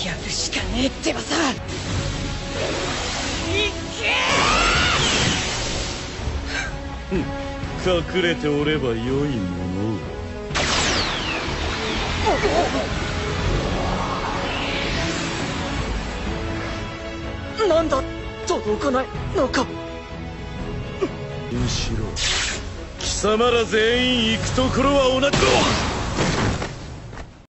やるしかねえってばさ。いけ隠れておればよいもの。 なんだ、届かないのか。 むしろ貴様ら全員行くところは同じ。